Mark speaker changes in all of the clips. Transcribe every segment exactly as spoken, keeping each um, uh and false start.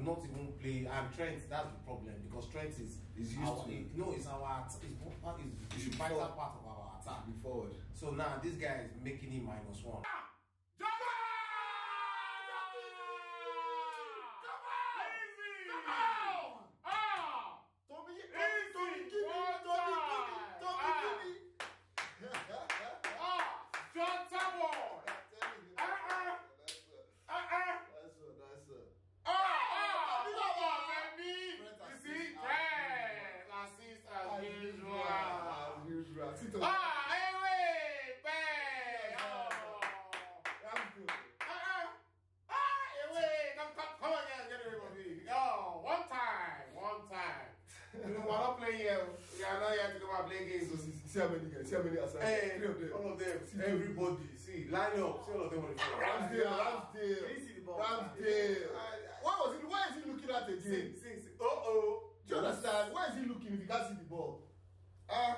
Speaker 1: not even play. And Trent, that's the problem because Trent is
Speaker 2: is used
Speaker 1: our,
Speaker 2: to it.
Speaker 1: No, it's our it's, it's the vital part of our attack.
Speaker 2: Be forward.
Speaker 1: So now this guy is making him minus one.
Speaker 2: See how many guys, see how many aside.
Speaker 1: Hey,
Speaker 2: three of them.
Speaker 1: All of them. See everybody. See, line up. See all of them on the floor.
Speaker 2: Ramsdale, Ramsdale. Ramsdale. Why was he, why is he looking at the game?
Speaker 1: See, see, see. Uh oh.
Speaker 2: Do you understand? Why is he looking if he can't see the ball? Ah. Uh,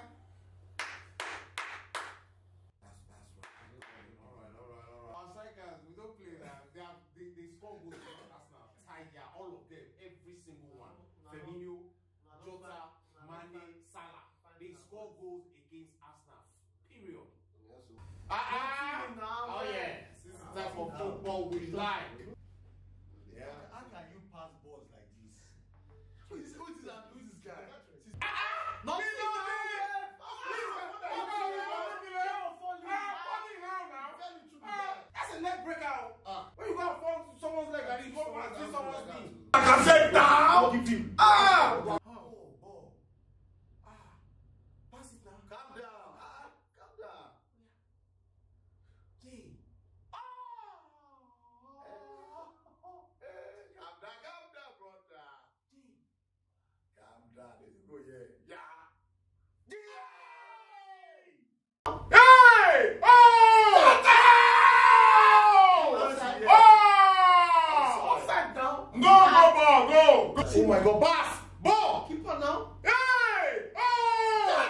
Speaker 1: that's that's right. Alright, alright, alright. Our strikers, we don't play that. They have they, they score goals for Arsenal. Tiger, all of them, every single one. Firmino, Jota, Mane, Salah. They score goals against Arsenal. Period. Ah, ah, oh yeah. This is the type of football we like.
Speaker 3: Yeah. How can you pass balls like this? Who is, who is, this, who is this guy?
Speaker 1: Ah, not me, no, that's a leg breakout. Ah. When you go and fall to someone's leg and you go and see someone's knee. I can say down. Ah. Hey! Oh! Oh! Offside now. No, no ball, go. Oh my God, pass, ball. Keep on now. Hey! Oh!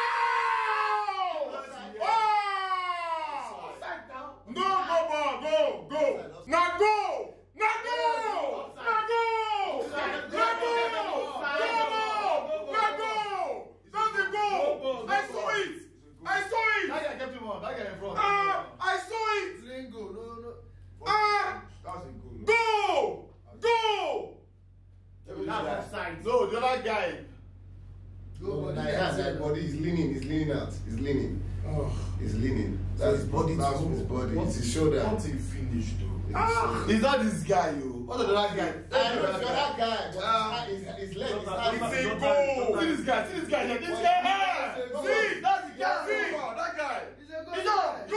Speaker 1: Oh! Offside now. No, no ball, go, go. Now go. Now go. Now go. Now go. Now go. Doesn't go. I saw it. I saw it!
Speaker 2: That guy kept him on. That guy in front.
Speaker 1: Ah! Uh, I saw it!
Speaker 2: It didn't go. No, no.
Speaker 1: Ah!
Speaker 2: That's a goal.
Speaker 1: Go! Go!
Speaker 2: That's offside.
Speaker 1: No, the other guy.
Speaker 2: Go, but he has that body. He's leaning. He's leaning out. He's leaning. Oh. He's leaning. That's his body. That's his body. What's his shoulder?
Speaker 3: What's he finished though?
Speaker 1: Ah!
Speaker 3: He's not this guy, yo.
Speaker 2: What's the other guy?
Speaker 1: I know the other guy.
Speaker 2: Ah, his, his leg is not.
Speaker 1: It's a goal!
Speaker 3: See this guy. See this guy. This guy. See, that's the guy.
Speaker 1: See,
Speaker 3: that guy.
Speaker 1: He's a good guy.